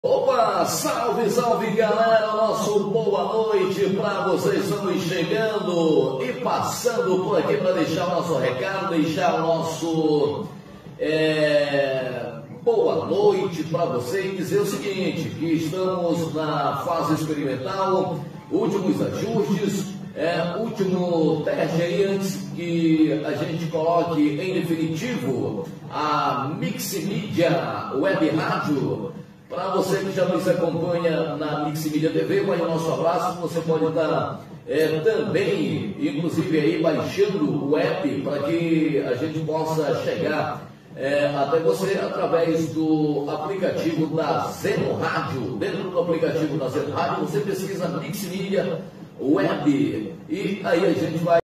Opa, salve, salve galera, nosso boa noite para vocês. Estamos chegando e passando por aqui para deixar o nosso recado, deixar o nosso boa noite para você e dizer o seguinte, que estamos na fase experimental, últimos ajustes, último teste aí antes que a gente coloque em definitivo a Miximídia Web Rádio. Para você que já nos acompanha na Miximídia TV, vai o nosso abraço. Você pode estar também, inclusive, aí baixando o app para que a gente possa chegar até você através do aplicativo da Zeno Rádio. Dentro do aplicativo da Zeno Rádio, você pesquisa Miximídia Web e aí a gente vai